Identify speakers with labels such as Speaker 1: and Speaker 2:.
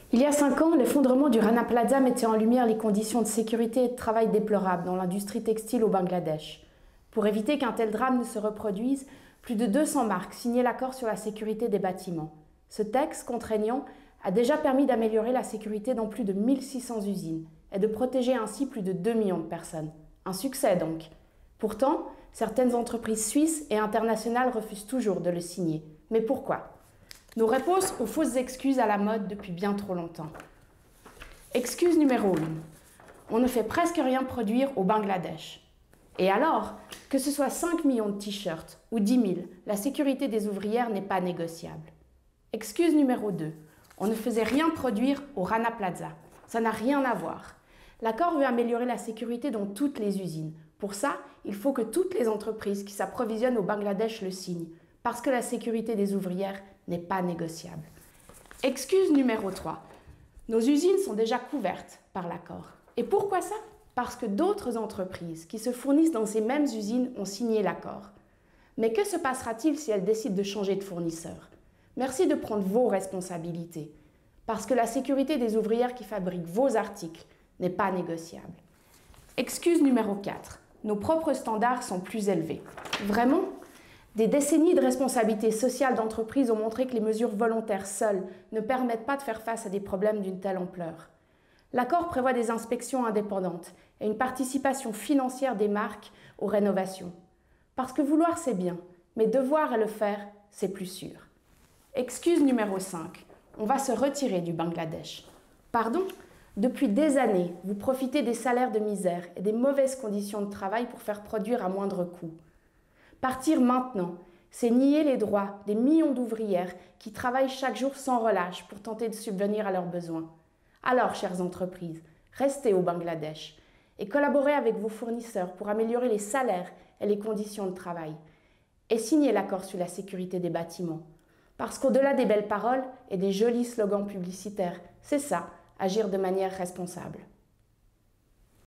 Speaker 1: Il y a 5 ans, l'effondrement du Rana Plaza mettait en lumière les conditions de sécurité et de travail déplorables dans l'industrie textile au Bangladesh. Pour éviter qu'un tel drame ne se reproduise, plus de 200 marques signaient l'accord sur la sécurité des bâtiments. Ce texte contraignant a déjà permis d'améliorer la sécurité dans plus de 1600 usines et de protéger ainsi plus de 2 millions de personnes. Un succès donc. Pourtant, certaines entreprises suisses et internationales refusent toujours de le signer. Mais pourquoi ? Nos réponses aux fausses excuses à la mode depuis bien trop longtemps. Excuse numéro 1. On ne fait presque rien produire au Bangladesh. Et alors, que ce soit 5 millions de t-shirts ou 10 000, la sécurité des ouvrières n'est pas négociable. Excuse numéro 2. On ne faisait rien produire au Rana Plaza. Ça n'a rien à voir. L'accord veut améliorer la sécurité dans toutes les usines. Pour ça, il faut que toutes les entreprises qui s'approvisionnent au Bangladesh le signent, parce que la sécurité des ouvrières n'est pas négociable. Excuse numéro 3. Nos usines sont déjà couvertes par l'accord. Et pourquoi ça ? Parce que d'autres entreprises qui se fournissent dans ces mêmes usines ont signé l'accord. Mais que se passera-t-il si elles décident de changer de fournisseur ? Merci de prendre vos responsabilités, parce que la sécurité des ouvrières qui fabriquent vos articles n'est pas négociable. Excuse numéro 4. Nos propres standards sont plus élevés. Vraiment ? Des décennies de responsabilité sociale d'entreprise ont montré que les mesures volontaires seules ne permettent pas de faire face à des problèmes d'une telle ampleur. L'accord prévoit des inspections indépendantes et une participation financière des marques aux rénovations. Parce que vouloir c'est bien, mais devoir et le faire, c'est plus sûr. Excuse numéro 5. On va se retirer du Bangladesh. Pardon ? Depuis des années, vous profitez des salaires de misère et des mauvaises conditions de travail pour faire produire à moindre coût. Partir maintenant, c'est nier les droits des millions d'ouvrières qui travaillent chaque jour sans relâche pour tenter de subvenir à leurs besoins. Alors, chères entreprises, restez au Bangladesh et collaborez avec vos fournisseurs pour améliorer les salaires et les conditions de travail. Et signez l'accord sur la sécurité des bâtiments. Parce qu'au-delà des belles paroles et des jolis slogans publicitaires, c'est ça, agir de manière responsable.